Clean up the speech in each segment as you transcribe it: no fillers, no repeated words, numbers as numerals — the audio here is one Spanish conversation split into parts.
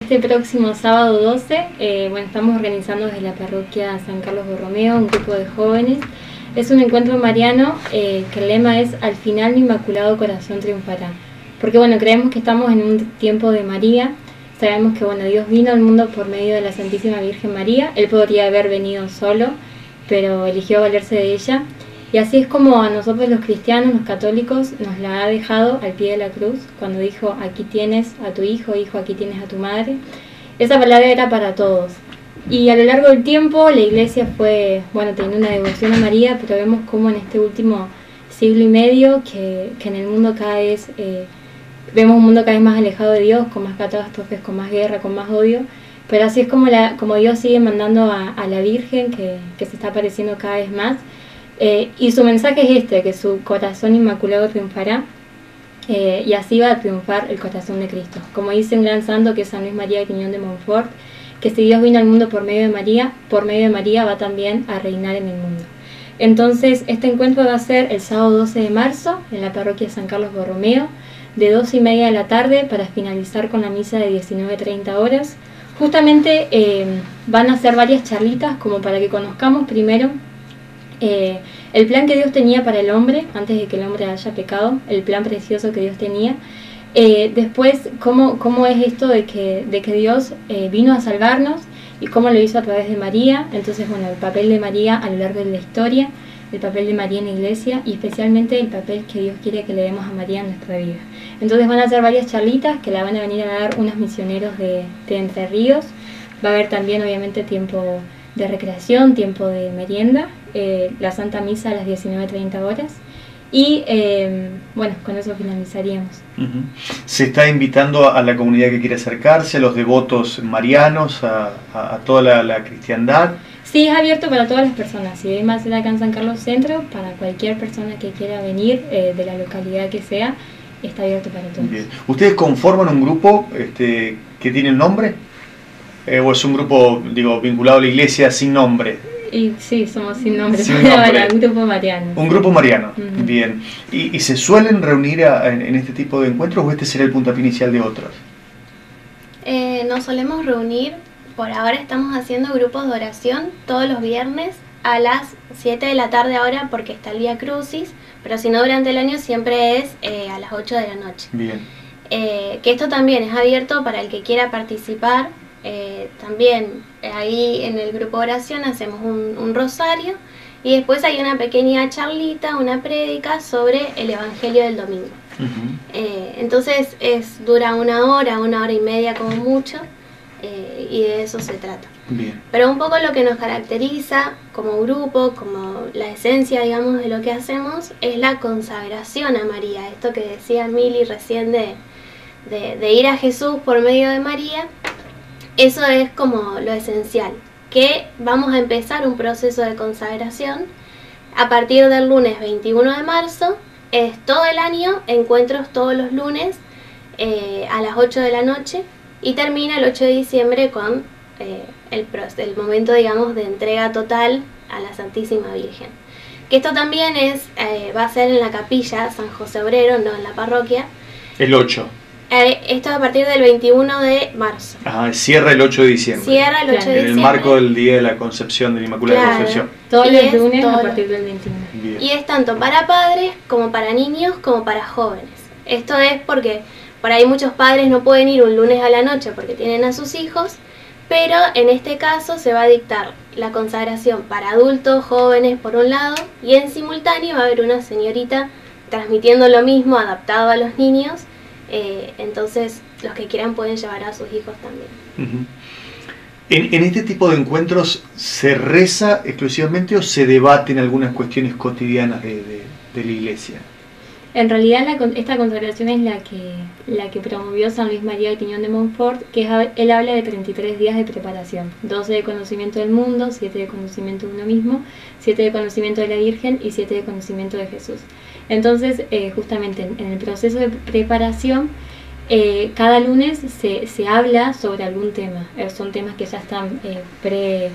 Este próximo sábado 12, estamos organizando desde la parroquia San Carlos Borromeo un grupo de jóvenes. Es un encuentro mariano que el lema es "Al final mi Inmaculado Corazón triunfará". Porque creemos que estamos en un tiempo de María. Sabemos que Dios vino al mundo por medio de la Santísima Virgen María. Él podría haber venido solo, pero eligió valerse de ella. Y así es como a nosotros los cristianos, los católicos, nos la ha dejado al pie de la cruz, cuando dijo: aquí tienes a tu hijo, hijo, aquí tienes a tu madre. Esa palabra era para todos. Y a lo largo del tiempo la Iglesia fue, teniendo una devoción a María, pero vemos como en este último siglo y medio que en el mundo vemos un mundo cada vez más alejado de Dios, con más catástrofes, con más guerra, con más odio. Pero así es como Dios sigue mandando a la Virgen, que se está apareciendo cada vez más. Y su mensaje es que su corazón inmaculado triunfará, y así va a triunfar el corazón de Cristo. Como dice un gran santo, que es San Luis María de Quiñón de Montfort, que si Dios vino al mundo por medio de María va también a reinar en el mundo. Entonces este encuentro va a ser el sábado 12 de marzo en la parroquia San Carlos Borromeo, de 2:30 de la tarde, para finalizar con la misa de 19:30 horas. Justamente van a hacer varias charlitas como para que conozcamos primero el plan que Dios tenía para el hombre antes de que el hombre haya pecado, el plan precioso que Dios tenía. Después, cómo es esto de que Dios vino a salvarnos y cómo lo hizo a través de María. Entonces, el papel de María a lo largo de la historia, el papel de María en la Iglesia y especialmente el papel que Dios quiere que le demos a María en nuestra vida. Entonces van a hacer varias charlitas que la van a venir a dar unos misioneros de Entre Ríos. Va a haber también, obviamente, tiempo de recreación, tiempo de merienda, la Santa Misa a las 19:30 horas. Y con eso finalizaríamos. Se está invitando a la comunidad que quiere acercarse, a los devotos marianos, a toda la cristiandad. Sí, es abierto para todas las personas. Si vive más acá en San Carlos Centro, para cualquier persona que quiera venir, de la localidad que sea, está abierto para todos. Bien. ¿Ustedes conforman un grupo que tiene un nombre? ¿O es un grupo, vinculado a la iglesia sin nombre? Sí, somos sin nombre, un grupo mariano. Un grupo mariano, bien. ¿Y se suelen reunir en este tipo de encuentros o este será el puntapié inicial de otros? Nos solemos reunir, por ahora estamos haciendo grupos de oración todos los viernes a las 7 de la tarde ahora porque está el Vía Crucis, pero si no durante el año siempre es a las 8 de la noche. Bien. Que esto también es abierto para el que quiera participar. También ahí en el grupo de oración hacemos un rosario y después hay una pequeña charlita, una prédica sobre el Evangelio del domingo. Entonces dura una hora y media como mucho, y de eso se trata. Bien. Pero un poco lo que nos caracteriza como grupo, como la esencia, digamos, de lo que hacemos, es la consagración a María. Esto que decía Mili recién de ir a Jesús por medio de María. Eso es como lo esencial, que vamos a empezar un proceso de consagración a partir del lunes 21 de marzo, es todo el año, encuentros todos los lunes a las 8 de la noche y termina el 8 de diciembre con el momento, digamos, de entrega total a la Santísima Virgen. Que esto también va a ser en la capilla San José Obrero, no en la parroquia. El 8. Esto es a partir del 21 de marzo. Cierra el 8 de diciembre. Cierra el 8 de diciembre. En el marco del Día de la Concepción, de la Inmaculada Concepción. Todos los lunes a partir del 21. Bien. Y es tanto para padres, como para niños, como para jóvenes. Esto es porque por ahí muchos padres no pueden ir un lunes a la noche porque tienen a sus hijos, pero en este caso se va a dictar la consagración para adultos, jóvenes por un lado, y en simultáneo va a haber una señorita transmitiendo lo mismo, adaptado a los niños. Entonces los que quieran pueden llevar a sus hijos también. En este tipo de encuentros, ¿se reza exclusivamente o se debaten algunas cuestiones cotidianas de la iglesia? En realidad esta consagración es la que promovió San Luis María de Quiñón de Montfort, que él habla de 33 días de preparación, 12 de conocimiento del mundo, 7 de conocimiento de uno mismo, 7 de conocimiento de la Virgen y 7 de conocimiento de Jesús. Entonces, justamente en el proceso de preparación, cada lunes se habla sobre algún tema. Son temas que ya están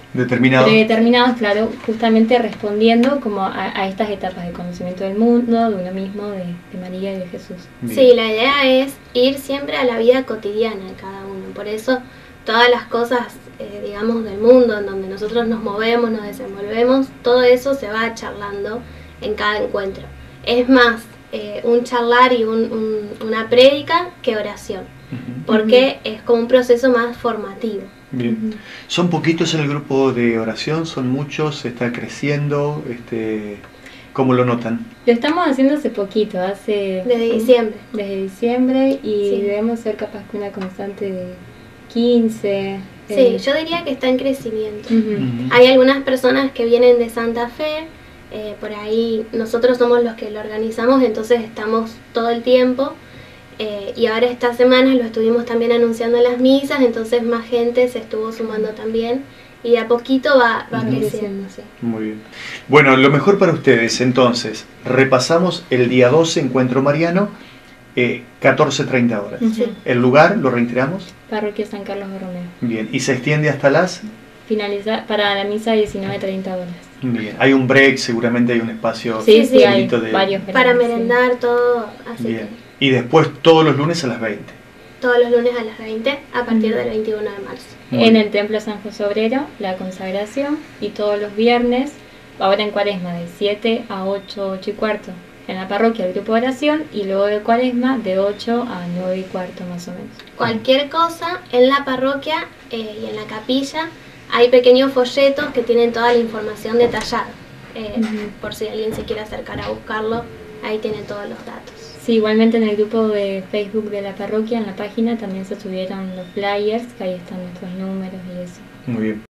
predeterminados, claro, justamente respondiendo como a estas etapas de conocimiento del mundo, de uno mismo, de María y de Jesús. Bien. Sí, la idea es ir siempre a la vida cotidiana de cada uno. Por eso todas las cosas, digamos, del mundo en donde nosotros nos movemos, nos desenvolvemos, todo eso se va charlando en cada encuentro. Es más un charlar y una prédica que oración, porque es como un proceso más formativo. Bien. ¿Son poquitos en el grupo de oración? ¿Son muchos? ¿Está creciendo? ¿Cómo lo notan? Lo estamos haciendo hace poquito, Desde diciembre. Desde diciembre, y Sí. debemos ser capaz que una constante de 15. Sí, yo diría que está en crecimiento. Ujú. Hay algunas personas que vienen de Santa Fe, por ahí nosotros somos los que lo organizamos, entonces estamos todo el tiempo. Y ahora esta semana lo estuvimos también anunciando en las misas, entonces más gente se estuvo sumando también y de a poquito va creciendo. Sí. Muy bien. Bueno, lo mejor para ustedes, entonces, repasamos el día 12, Encuentro Mariano, 14:30 horas. Ujú. ¿El lugar lo reiteramos? Parroquia San Carlos Borromeo. Bien. ¿Y se extiende hasta las? Finalizar para la misa 19:30 horas. Bien. Hay un break, seguramente hay un espacio Sí, sí, hay bonito de... varios Para breaks, sí. merendar todo, así Bien. que Y después todos los lunes a las 20. todos los lunes a las 20 a partir del 21 de marzo. Muy En bien. el Templo San José Obrero, la consagración, y todos los viernes, ahora en Cuaresma, de 7 a 8, 8 y cuarto, en la parroquia el grupo de oración, y luego de Cuaresma de 8 a 9 y cuarto más o menos. Cualquier cosa en la parroquia y en la capilla hay pequeños folletos que tienen toda la información detallada. Por si alguien se quiere acercar a buscarlo, ahí tienen todos los datos. Sí, igualmente en el grupo de Facebook de la parroquia, en la página, también se subieron los flyers, que ahí están nuestros números y eso. Muy bien.